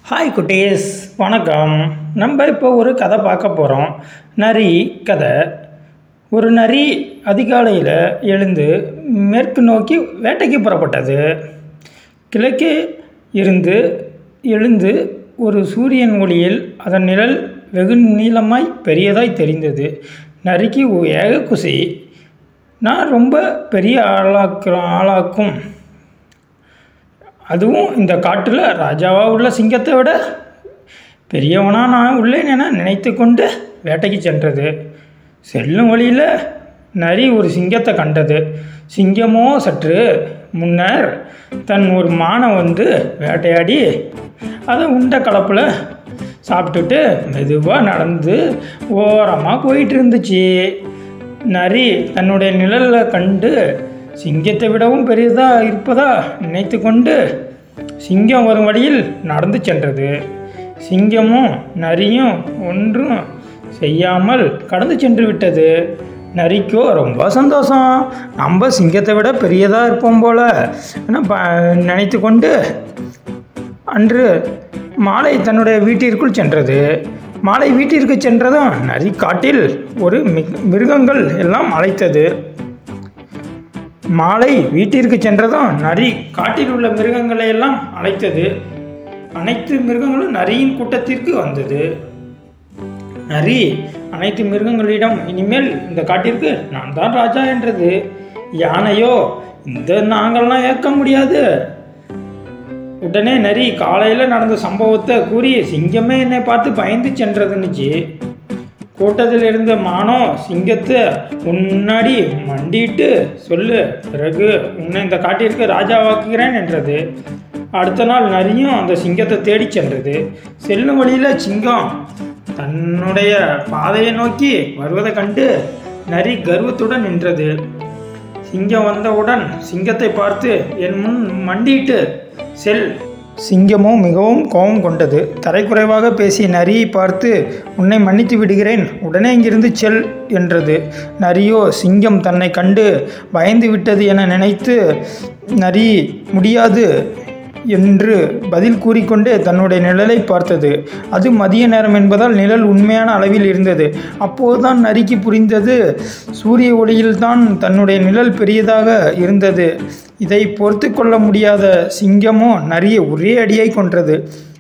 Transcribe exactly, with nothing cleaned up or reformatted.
Hi குட்டீஸ், வணக்கம். நம்ம இப்போ ஒரு கதை பார்க்க போகிறோம். நரி கதை. ஒரு நரி அதிகாலையில் எழுந்து மேற்கு நோக்கி வேட்டைக்கு புறப்பட்டது. கிழக்கே இருந்து எழுந்து ஒரு சூரியன் ஒளியில் அதன் நிழல் வெகு நீளமாய் பெரியதாய் தெரிந்தது. நரிக்கு ஏக குசி. நான் ரொம்ப பெரிய ஆளாக்குற ஆளாக்கும் அதுவும் இந்த காட்டில் ராஜாவாக உள்ள சிங்கத்தை விட பெரியவனாக நான் உள்ளேன் என நினைத்து கொண்டு வேட்டைக்கு சென்றது. செல்லும் வழியில் நரி ஒரு சிங்கத்தை கண்டது. சிங்கமோ சற்று முன்னர் தன் ஒரு மானை வந்து வேட்டையாடி அதை உண்ட கலப்பில் சாப்பிட்டுட்டு மெதுவாக நடந்து ஓரமாக போயிட்டு இருந்துச்சு. நரி தன்னுடைய நிழலில் கண்டு சிங்கத்தை விடவும் பெரியதாக இருப்பதா நினைத்து கொண்டு சிங்கம் வரும் வழியில் நடந்து சென்றது. சிங்கமும் நரியும் ஒன்றும் செய்யாமல் கடந்து சென்று விட்டது. நரிக்கோ ரொம்ப சந்தோஷம். நம்ம சிங்கத்தை விட பெரியதாக இருப்போம் போல நினைத்து கொண்டு அன்று மாலை தன்னுடைய வீட்டிற்குள் சென்றது. மாலை வீட்டிற்கு சென்றதும் நரி காட்டில் ஒரு மிருகங்கள் எல்லாம் அழைத்தது. மாலை வீட்டிற்கு சென்றதும் நரி காட்டில் உள்ள மிருகங்களை எல்லாம் அழைத்தது. அனைத்து மிருகங்களும் நரியின் கூட்டத்திற்கு வந்தது. நரி அனைத்து மிருகங்களிடம் இனிமேல் இந்த காட்டிற்கு நான் தான் ராஜா என்றது. யானையோ இந்த நாங்கள்லாம் ஏற்க முடியாது. உடனே நரி காலையில் நடந்த சம்பவத்தை கூறி சிங்கமே என்னை பார்த்து பயந்து சென்றதுன்னுச்சு. கூட்டத்தில் இருந்த மானோ சிங்கத்தை முன்னாடி மண்டிட்டு சொல்லு, பிறகு உன்னை இந்த காட்டிற்கு ராஜாவாக்குகிறேன் என்றது. அடுத்த நாள் நரியும் அந்த சிங்கத்தை தேடி சென்றது. செல்லும் வழியில் சிங்கம் தன்னுடைய பாதையை நோக்கி வருவதை கண்டு நரி கர்வத்துடன் நின்றது. சிங்கம் வந்தவுடன் சிங்கத்தை பார்த்து என் முன் மண்டிட்டு செல். சிங்கமோ மிகவும் கோபம் கொண்டது. தரைக்குறைவாக பேசிய நரியை பார்த்து உன்னை மன்னித்து விடுகிறேன், உடனே இங்கிருந்து செல் என்றது. நரியோ சிங்கம் தன்னை கண்டு பயந்து விட்டது என நினைத்து நரி முடியாது என்று பதில் கூறிக்கொண்டே தன்னுடைய நிழலை பார்த்தது. அது மதிய நேரம் என்பதால் நிழல் உண்மையான அளவில் இருந்தது. அப்போதுதான் நரிக்கு புரிந்தது, சூரிய ஒளியில்தான் தன்னுடைய நிழல் பெரியதாக இருந்தது. இதை பொறுத்து கொள்ள முடியாத சிங்கமோ நரியை ஒரே அடியை கொன்றது.